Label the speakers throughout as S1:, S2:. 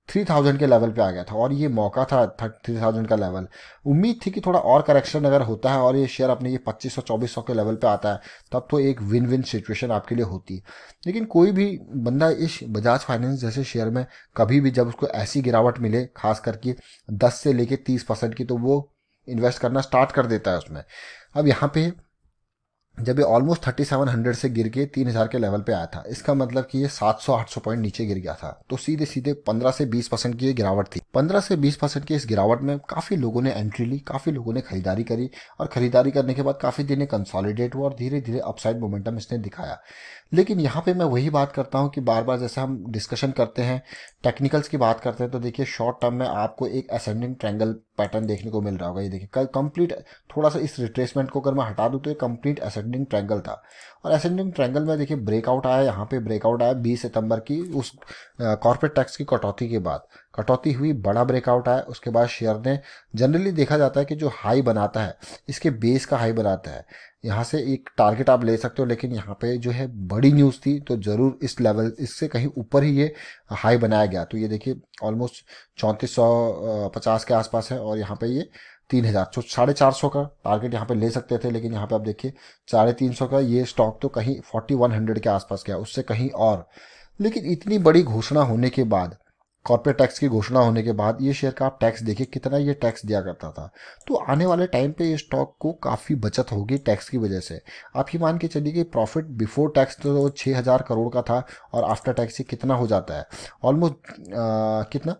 S1: 3000 के लेवल पे आ गया था और ये मौका था 3000 का लेवल। उम्मीद थी कि थोड़ा और करेक्शन अगर होता है और ये शेयर अपने ये 2500-2400 के लेवल पे आता है तब तो एक विन विन सिचुएशन आपके लिए होती। लेकिन कोई भी बंदा इस बजाज फाइनेंस जैसे शेयर में कभी भी जब उसको ऐसी गिरावट मिले, खास करके 10 से लेके 30% की, तो वो इन्वेस्ट करना स्टार्ट कर देता है उसमें। अब यहाँ पे जब ये ऑलमोस्ट 3700 से गिर के 3000 के लेवल पे आया था, इसका मतलब कि ये 700-800 पॉइंट नीचे गिर गया था। तो सीधे सीधे 15 से 20% की ये गिरावट थी। 15 से 20% की इस गिरावट में काफ़ी लोगों ने एंट्री ली, काफ़ी लोगों ने खरीदारी करी और खरीदारी करने के बाद काफ़ी दिन कंसोलिडेट हुआ और धीरे धीरे अपसाइड मोमेंटम इसने दिखाया। लेकिन यहाँ पे मैं वही बात करता हूँ कि बार बार जैसे हम डिस्कशन करते हैं, टेक्निकल्स की बात करते हैं, तो देखिए शॉर्ट टर्म में आपको एक असेंडिंग ट्रायंगल पैटर्न देखने को मिल रहा होगा। ये देखिए कल कंप्लीट, थोड़ा सा इस रिट्रेसमेंट को अगर मैं हटा दूं तो ये कंप्लीट असेंडिंग ट्रायंगल था और असेंडिंग ट्रायंगल में देखिए ब्रेकआउट आया, यहाँ पे ब्रेकआउट आया 20 सितंबर की उस कॉर्पोरेट टैक्स की कटौती के बाद। कटौती हुई, बड़ा ब्रेकआउट आया, उसके बाद शेयर ने, जनरली देखा जाता है कि जो हाई बनाता है इसके बेस का हाई बनाता है, यहाँ से एक टारगेट आप ले सकते हो। लेकिन यहाँ पे जो है बड़ी न्यूज़ थी तो जरूर इस लेवल, इससे कहीं ऊपर ही ये हाई बनाया गया। तो ये देखिए ऑलमोस्ट 3450 के आसपास है और यहाँ पे ये 3000, तो 450 का टारगेट यहाँ पे ले सकते थे। लेकिन यहाँ पे आप देखिए 350 का ये स्टॉक तो कहीं 4100 के आसपास गया, उससे कहीं और। लेकिन इतनी बड़ी घोषणा होने के बाद, कॉर्पोरेट टैक्स की घोषणा होने के बाद, ये शेयर का आप टैक्स देखिए कितना ये टैक्स दिया करता था। तो आने वाले टाइम पे ये स्टॉक को काफ़ी बचत होगी टैक्स की वजह से। आप ही मान के चलिए कि प्रॉफिट बिफोर टैक्स तो 6000 करोड़ का था और आफ्टर टैक्स ये कितना हो जाता है, ऑलमोस्ट कितना,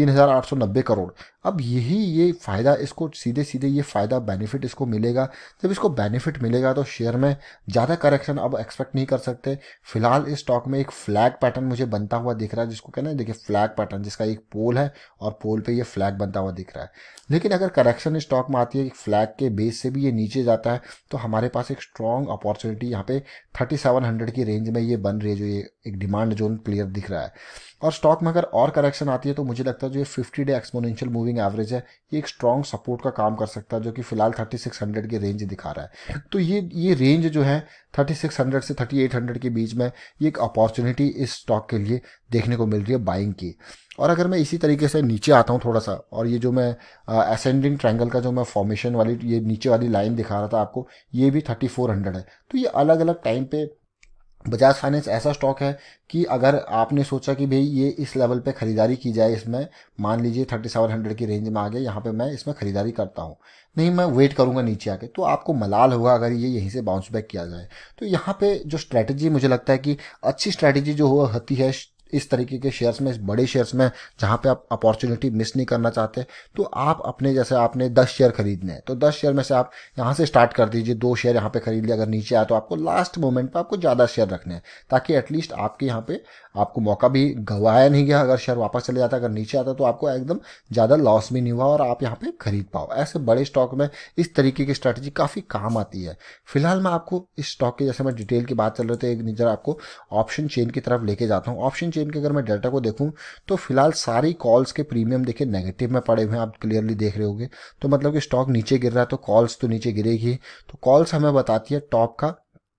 S1: 3890 करोड़। अब यही ये फ़ायदा इसको सीधे सीधे ये फ़ायदा बेनिफिट इसको मिलेगा। जब इसको बेनिफिट मिलेगा तो शेयर में ज़्यादा करेक्शन अब एक्सपेक्ट नहीं कर सकते। फिलहाल इस स्टॉक में एक फ्लैग पैटर्न मुझे बनता हुआ दिख रहा है, जिसको कहना है देखिए फ्लैग पैटर्न, जिसका एक पोल है और पोल पे ये फ्लैग बनता हुआ दिख रहा है। लेकिन अगर करेक्शन इस स्टॉक में आती है, फ्लैग के बेस से भी ये नीचे जाता है, तो हमारे पास एक स्ट्रॉन्ग अपॉर्चुनिटी यहाँ पे 3700 की रेंज में ये बन रही है, जो ये एक डिमांड जोन क्लियर दिख रहा है। और स्टॉक में अगर और करेक्शन आती है तो मुझे लगता है जो ये 50 डे एक्सपोनेंशियल मूविंग एवरेज है, ये एक स्ट्रॉन्ग सपोर्ट का काम कर सकता है, जो कि फिलहाल 3600 की रेंज दिखा रहा है। तो ये रेंज जो है 3600 से 3800 के बीच में, ये एक अपॉर्चुनिटी इस स्टॉक के लिए देखने को मिल रही है बाइंग की। और अगर मैं इसी तरीके से नीचे आता हूँ थोड़ा सा, और ये जो मैं असेंडिंग ट्रायंगल का जो मैं फॉर्मेशन वाली ये नीचे वाली लाइन दिखा रहा था आपको, ये भी 3400 है। तो ये अलग अलग टाइम पे बजाज फाइनेंस ऐसा स्टॉक है कि अगर आपने सोचा कि भाई ये इस लेवल पे खरीदारी की जाए, इसमें मान लीजिए 3700 की रेंज में आ गया, यहाँ पे मैं इसमें खरीदारी करता हूँ, नहीं मैं वेट करूंगा नीचे आके, तो आपको मलाल होगा अगर ये यहीं से बाउंस बैक किया जाए। तो यहाँ पे जो स्ट्रैटेजी मुझे लगता है कि अच्छी स्ट्रैटेजी जो होती है इस तरीके के शेयर्स में, इस बड़े शेयर्स में जहाँ पे आप अपॉर्चुनिटी मिस नहीं करना चाहते, तो आप अपने, जैसे आपने 10 शेयर खरीदने हैं तो 10 शेयर में से आप यहाँ से स्टार्ट कर दीजिए, 2 शेयर यहाँ पे खरीद लिया, अगर नीचे आया तो आपको लास्ट मोमेंट पे आपको ज़्यादा शेयर रखने हैं, ताकि एटलीस्ट आपके यहाँ पे आपको मौका भी गंवाया नहीं गया। अगर शेयर वापस चले जाता, अगर नीचे आता, तो आपको एकदम ज़्यादा लॉस भी नहीं हुआ और आप यहाँ पे खरीद पाओ। ऐसे बड़े स्टॉक में इस तरीके की स्ट्रैटेजी काफ़ी काम आती है। फिलहाल मैं आपको इस स्टॉक के, जैसे मैं डिटेल की बात चल रही थी, एक नज़र आपको ऑप्शन चेन की तरफ लेके जाता हूँ। ऑप्शन चेन के अगर मैं डेटा को देखूँ तो फिलहाल सारी कॉल्स के प्रीमियम देखिए नेगेटिव में पड़े हुए हैं, आप क्लियरली देख रहे होंगे। तो मतलब कि स्टॉक नीचे गिर रहा है तो कॉल्स तो नीचे गिरेगी। तो कॉल्स हमें बताती है टॉप का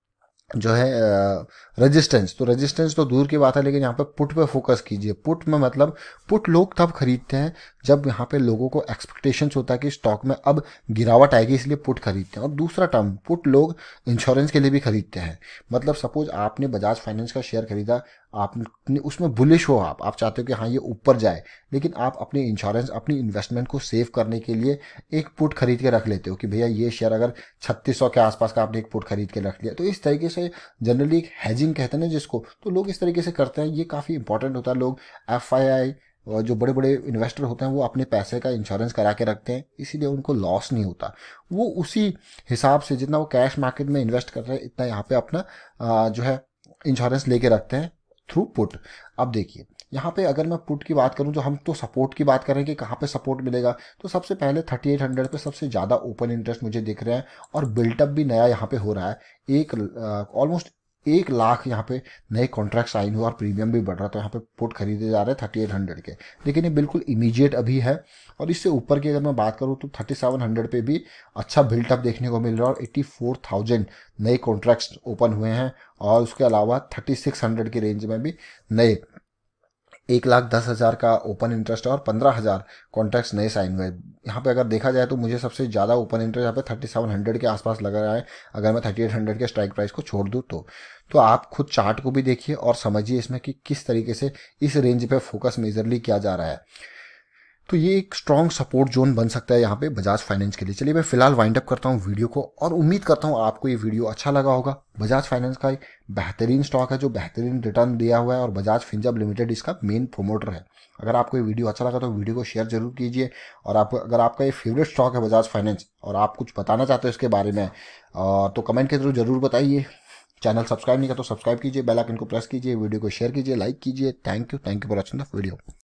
S1: जो है रेजिस्टेंस। तो रेजिस्टेंस तो दूर की बात है, लेकिन यहाँ पे पुट पे फोकस कीजिए। पुट में मतलब पुट लोग तब खरीदते हैं जब यहाँ पे लोगों को एक्सपेक्टेशंस होता है कि स्टॉक में अब गिरावट आएगी, इसलिए पुट खरीदते हैं। और दूसरा टर्म, पुट लोग इंश्योरेंस के लिए भी खरीदते हैं। मतलब सपोज आपने बजाज फाइनेंस का शेयर खरीदा, आपने उसमें बुलिश हो, आप चाहते हो कि हाँ ये ऊपर जाए, लेकिन आप अपनी इंश्योरेंस, अपनी इन्वेस्टमेंट को सेव करने के लिए एक पुट खरीद के रख लेते हो कि भैया ये शेयर अगर 3600 के आसपास का आपने एक पुट खरीद के रख लिया। तो इस तरीके से जनरली एक हेजिंग कहते हैं ना जिसको, तो लोग इस तरीके से करते हैं। ये काफ़ी इंपॉर्टेंट होता है। लोग FII और जो बड़े बड़े इन्वेस्टर होते हैं वो अपने पैसे का इंश्योरेंस करा के रखते हैं, इसीलिए उनको लॉस नहीं होता। वो उसी हिसाब से जितना वो कैश मार्केट में इन्वेस्ट कर रहे हैं, इतना यहाँ पे अपना जो है इंश्योरेंस लेके रखते हैं थ्रू पुट। अब देखिए यहाँ पे अगर मैं पुट की बात करूँ, जो हम तो सपोर्ट की बात करें कि कहाँ पे सपोर्ट मिलेगा, तो सबसे पहले 3800 पे सबसे ज़्यादा ओपन इंटरेस्ट मुझे दिख रहे हैं और बिल्टअप भी नया यहाँ पे हो रहा है। एक ऑलमोस्ट 1 लाख यहाँ पे नए कॉन्ट्रैक्ट साइन हुआ और प्रीमियम भी बढ़ रहा है। तो यहाँ पे पुट खरीदे जा रहे हैं 3800 के, लेकिन ये बिल्कुल इमीडिएट अभी है। और इससे ऊपर की अगर मैं बात करूँ तो 3700 पे भी अच्छा बिल्टअप देखने को मिल रहा है और 84,000 नए कॉन्ट्रैक्ट्स ओपन हुए हैं। और उसके अलावा 3600 की रेंज में भी नए 1,10,000 का ओपन इंटरेस्ट है और 15,000 कॉन्ट्रैक्ट्स नए साइन हुए। यहाँ पे अगर देखा जाए तो मुझे सबसे ज़्यादा ओपन इंटरेस्ट यहाँ पे 3700 के आसपास लग रहा है, अगर मैं 3800 के स्ट्राइक प्राइस को छोड़ दूँ तो आप खुद चार्ट को भी देखिए और समझिए इसमें कि किस तरीके से इस रेंज पे फोकस मेजरली किया जा रहा है। तो ये एक स्ट्रॉन्ग सपोर्ट जोन बन सकता है यहाँ पे बजाज फाइनेंस के लिए। चलिए मैं फिलहाल वाइंड अप करता हूँ वीडियो को और उम्मीद करता हूँ आपको ये वीडियो अच्छा लगा होगा। बजाज फाइनेंस का एक बेहतरीन स्टॉक है जो बेहतरीन रिटर्न दिया हुआ है और बजाज फिंजब लिमिटेड इसका मेन प्रोमोटर है। अगर आपको ये वीडियो अच्छा लगा तो वीडियो को शेयर जरूर कीजिए और आप अगर आपका ये फेवरेट स्टॉक है बजाज फाइनेंस और आप कुछ बताना चाहते हो इसके बारे में तो कमेंट के थ्रू जरूर बताइए। चैनल सब्सक्राइब नहीं किया तो सब्सक्राइब कीजिए, बेल आइकन को प्रेस कीजिए, वीडियो को शेयर कीजिए, लाइक कीजिए। Thank you for watching the video.